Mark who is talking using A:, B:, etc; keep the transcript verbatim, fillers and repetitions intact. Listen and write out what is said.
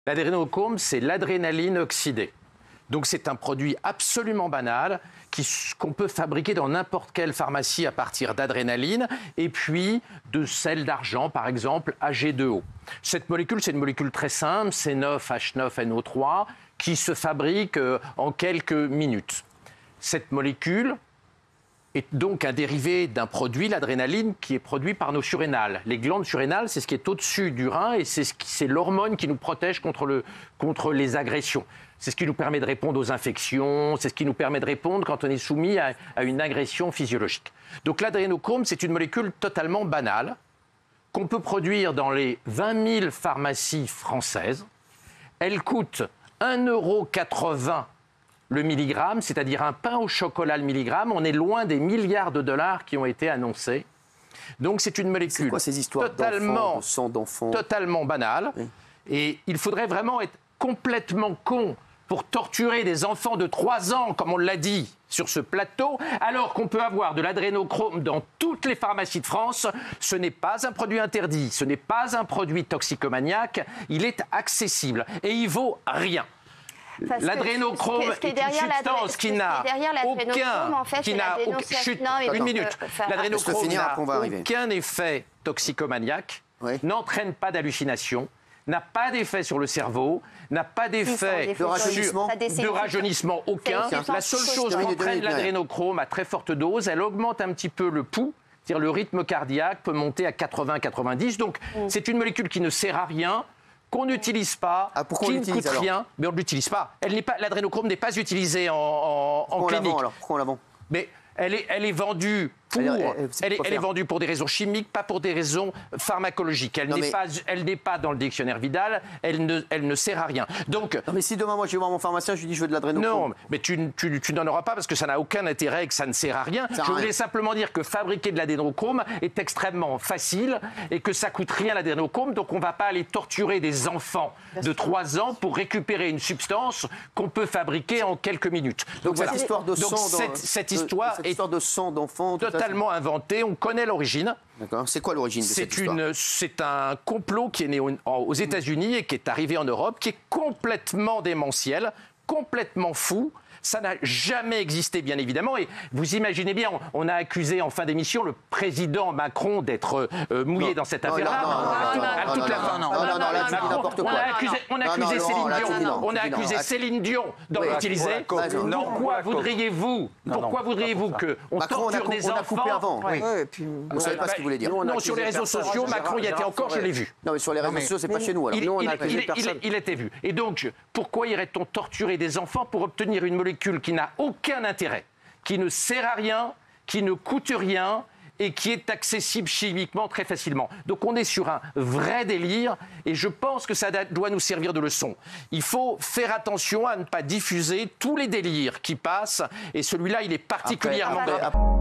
A: L'adrénochrome, c'est l'adrénaline oxydée. Donc c'est un produit absolument banal qu'on peut fabriquer dans n'importe quelle pharmacie à partir d'adrénaline et puis de sel d'argent, par exemple, A G deux O. Cette molécule, c'est une molécule très simple, C neuf H neuf N O trois, qui se fabrique en quelques minutes. Cette molécule est donc un dérivé d'un produit, l'adrénaline, qui est produit par nos surrénales. Les glandes surrénales, c'est ce qui est au-dessus du rein et c'est ce l'hormone qui nous protège contre, le, contre les agressions. C'est ce qui nous permet de répondre aux infections, c'est ce qui nous permet de répondre quand on est soumis à, à une agression physiologique. Donc l'adrénochrome, c'est une molécule totalement banale qu'on peut produire dans les vingt mille pharmacies françaises. Elle coûte un euro quatre-vingts le milligramme, c'est-à-dire un pain au chocolat le milligramme. On est loin des milliards de dollars qui ont été annoncés. Donc c'est une molécule
B: quoi, ces histoires
A: totalement,
B: de sang d'enfants
A: totalement banale. Oui. Et il faudrait vraiment être complètement con pour torturer des enfants de trois ans, comme on l'a dit sur ce plateau, alors qu'on peut avoir de l'adrénochrome dans toutes les pharmacies de France. Ce n'est pas un produit interdit, ce n'est pas un produit toxicomaniaque, il est accessible et il vaut rien. L'adrénochrome est une substance qui n'a aucun,
C: en fait,
A: qui n'a aucun, chut, non, une minute. L'adrénochrome n'a aucun effet toxicomaniaque, oui. N'entraîne pas d'hallucination, n'a pas d'effet sur le cerveau, n'a pas d'effet
B: de rajeunissement,
A: de rajeunissement aucun. La seule chose qu'entraîne l'adrénochrome à très forte dose, elle augmente un petit peu le pouls, c'est-à-dire le rythme cardiaque peut monter à quatre-vingts à quatre-vingt-dix. Donc mm. c'est une molécule qui ne sert à rien, qu'on n'utilise pas,
B: ah, qui
A: ne coûte
B: alors
A: rien, mais on ne l'utilise pas. L'adrénochrome n'est pas utilisé en, en, en clinique.
B: Alors pourquoi on la vend?
A: Mais elle est, elle est vendue pour, elle, elle, elle, est, elle est vendue pour des raisons chimiques, pas pour des raisons pharmacologiques. Elle n'est mais... pas, elle n'est pas dans le dictionnaire Vidal. Elle ne, elle ne sert à rien. Donc,
B: non, mais si demain moi je vais voir mon pharmacien, je lui dis je veux de l'adrénochrome.
A: Non, mais tu, tu, tu n'en auras pas parce que ça n'a aucun intérêt et que ça ne sert à rien. Ça je voulais rien. simplement dire que fabriquer de l'adrénochrome est extrêmement facile et que ça coûte rien l'adrénochrome. Donc on ne va pas aller torturer des enfants de trois ans pour récupérer une substance qu'on peut fabriquer en quelques minutes.
B: Donc, Donc voilà. cette histoire de
A: Donc,
B: sang,
A: cette,
B: dans,
A: cette histoire,
B: de, cette histoire de sang d'enfants,
A: totalement inventée. On connaît l'origine.
B: D'accord. C'est quoi l'origine de cette histoire?
A: C'est un complot qui est né aux, aux États-Unis et qui est arrivé en Europe, qui est complètement démentiel, complètement fou. Ça n'a jamais existé, bien évidemment. Et vous imaginez bien, on, on a accusé en fin d'émission le président Macron d'être euh, mouillé non, dans cette affaire-là. À toute la fin.
B: Non, non, non, là, tu dis n'importe quoi.
A: On a accusé, on a accusé Céline Dion. On a accusé Céline Dion d'en utiliser. Pourquoi voudriez-vous Pourquoi voudriez-vous qu'on torture des enfants?
B: On a coupé avant. Vous ne savez pas ce qu'il voulait dire.
A: Non, sur les réseaux sociaux, Macron y était encore, je l'ai vu.
B: Non, mais sur les réseaux sociaux, c'est pas chez nous.
A: Il était vu. Et donc, pourquoi irait-on torturer des enfants pour obtenir une molécule qui n'a aucun intérêt, qui ne sert à rien, qui ne coûte rien et qui est accessible chimiquement très facilement. Donc on est sur un vrai délire et je pense que ça doit nous servir de leçon. Il faut faire attention à ne pas diffuser tous les délires qui passent et celui-là, il est particulièrement... Après, après...